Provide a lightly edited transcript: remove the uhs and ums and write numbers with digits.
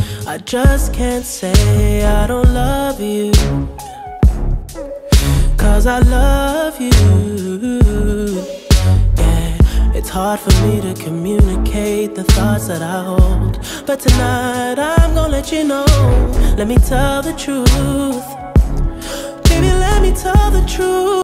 I just can't say I don't love you, 'cause I love you. Yeah, it's hard for me to communicate the thoughts that I hold, but tonight I'm gonna let you know. Let me tell the truth, baby, let me tell the truth.